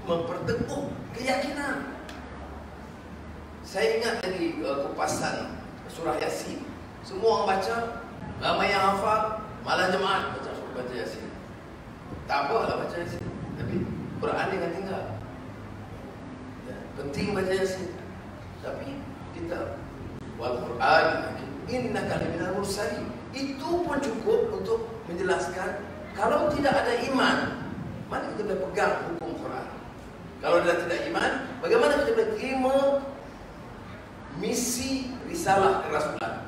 memperteguh keyakinan. Saya ingat lagi kupasan surah Yasin. Semua orang baca, ramai yang hafal, malam Jumaat baca Yasin. Tak apalah baca Yasin, tapi Quran dengan tinggal. Penting baca Yasin. Tapi kita wal Quran innaka laminal mursalin. Itu pun cukup untuk menjelaskan kalau tidak ada iman, mana kita boleh pegang hukum Quran. Kalau dia tidak iman, bagaimana kita boleh terima misi risalah kerasulan?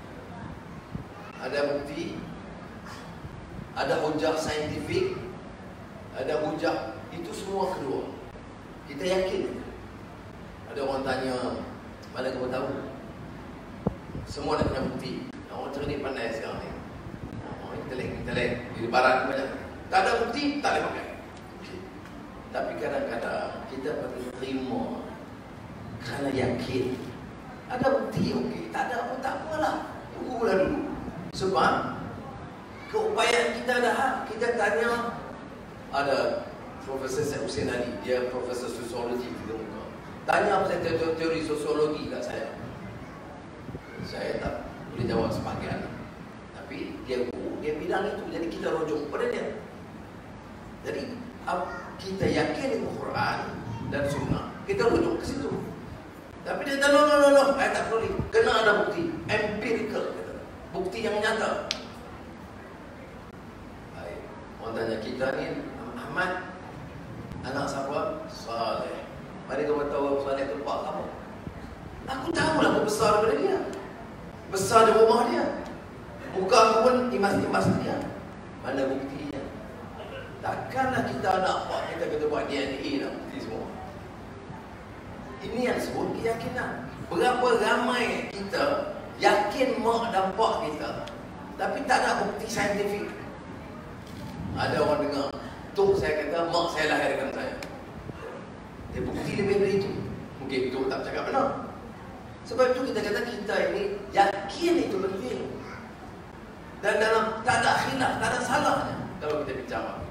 Ada bukti, ada hujah saintifik, ada hujah, itu semua kedua. Kita yakin. Ada orang tanya, mana kamu tahu? Semua nak punya bukti. Orang cerdik pandai sekarang ni. Orang intelek di barat banyak. Tak ada bukti, tak boleh pakai. Okay. Tapi kadang-kadang kita perlu terima kerana yakin. Ada bukti, okey. Tak ada pun tak apalah. Tunggulah dulu. Sebab keupayaan kita ada hak. Kita tanya, ada Profesor Syed Hussein Ali, dia Profesor Sosiologi di muka. Tanya pasal teori sosiologi kat saya. Saya tak boleh jawab sebahagian. Tapi dia guru, dia bidang itu. Jadi kita rujuk pada dia. Jadi kita yakin dengan Quran dan Sunnah, kita rujuk ke situ. Tapi dia kata, no, saya tak boleh. Kena ada bukti empirical, kata. Bukti yang nyata. Baik. Orang tanya kita ni, Ahmad, anak siapa? Saleh. Mari kamu tahu Saleh itu pak kamu. Aku tahulah aku besar daripada dia. Besar di rumah dia. Muka aku pun imas-imas dia. Mana buktinya? Takkanlah kita nak buat, kita kata buat DNA nak bukti semua. Ini yang disebut keyakinan. Berapa ramai kita yakin mak dan pak kita, tapi tak ada bukti saintifik. Ada orang dengar, Tok saya kata mak saya lahirkan saya. Dia bukti lebih dari itu. Mungkin Tok tak cakap benar. Sebab itu kita kata kita ini yakin itu penting. Dan dalam tak ada khilaf, tak ada salahnya kalau kita bicara.